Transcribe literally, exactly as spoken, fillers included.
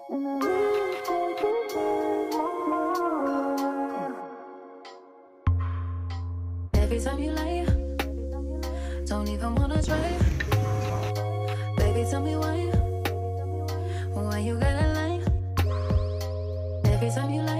Every time you lie, don't even wanna try. Baby, tell me why, why you gotta lie. Every time you lie.